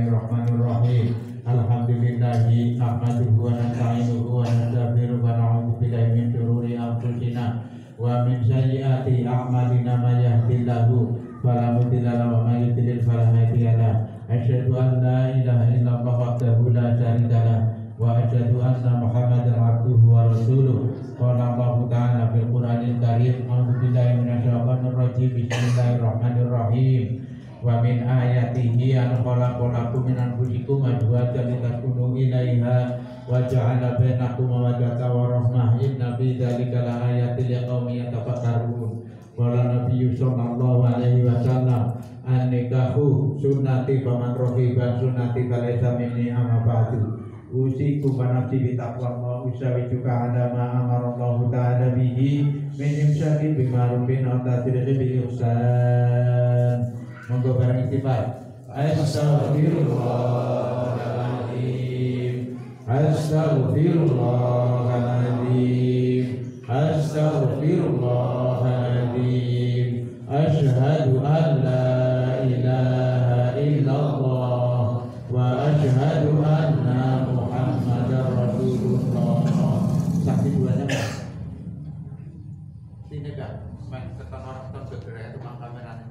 Bismillahirrahmanirrahim. Alhamdulillahi nahmaduhu wa nasta'inuhu wa nastaghfiruh wa na'udzu billahi min shururi anfusina wa min sayyiati a'malina may yahdihillahu fala mudilla lahu wa may yudlil fala hadiya lahu. Asyhadu an la ilaha illallah wahdahu la syarika lahu wa asyhadu anna Muhammadan abduhu wa rasuluh. Qala Allahu ta'ala fil Qur'anil Karim, a'udzu billahi minasyaitonir rajim. Bismillahirrahmanirrahim. Wa min ayatihi an khalaqalakum min anfusikum azwajan litaskunu ilaiha wa ja'ala bainakum mawaddatan wa rahmah. Inna fi dzalika laayatin liqaumin yatafakkarun. Qala Nabiyyu sallallahu alaihi wasallam, an-nikahu sunnati faman raghiba sunnati falaysa minni amma ba'du. Usikum wa nafsi bi taqwallah usawijuka ala ma amarallahu ta'ala bihi min imsaki bima'rufin wa tasrihi bi ihsan. Monggo bareng istighfar. Astaghfirullahaladzim, astaghfirullahaladzim, astaghfirullahaladzim. Asyhadu an la ilaha illallah wa asyhadu anna Muhammadar Rasulullah. Saksi duanya Pak. Sini Kak, main keton orang keton bergerak itu mak kameranya.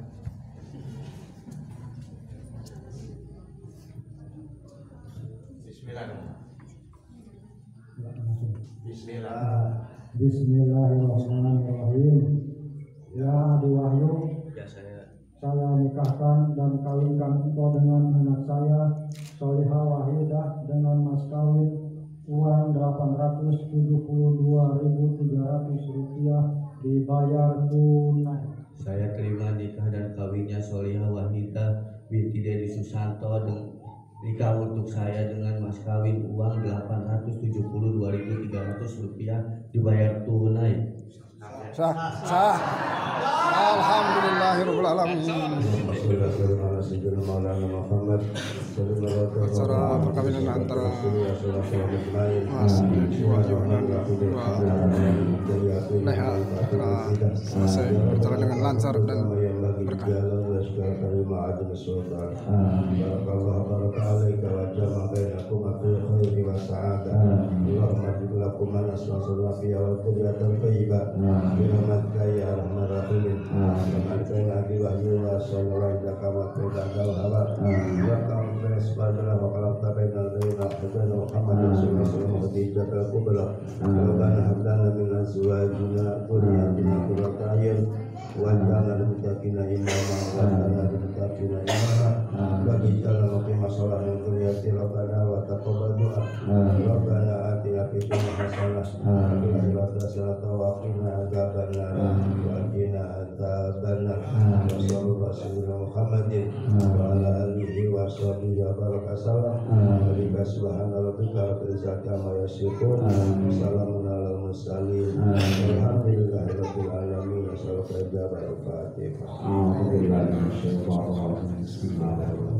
Bismillahirrahmanirrahim. Ya Adi Wahyu, saya nikahkan dan kawinkan engkau dengan anak saya Solihah Wahidah dengan mas kawin uang Rp872.300 dibayar tunai. Saya terima nikah dan kawinnya Solihah Wahidah binti Dedi Susanto nikah untuk saya dengan mas kawin uang Rp872.300 dibayar tunai. Sah. Alhamdulillahirabbil alamin. Acara perkawinan antara Mas Wahyu dan Leha selesai berjalan dengan lancar dan berkah.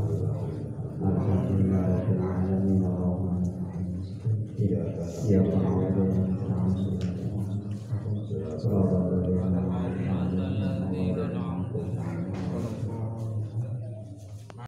Iya,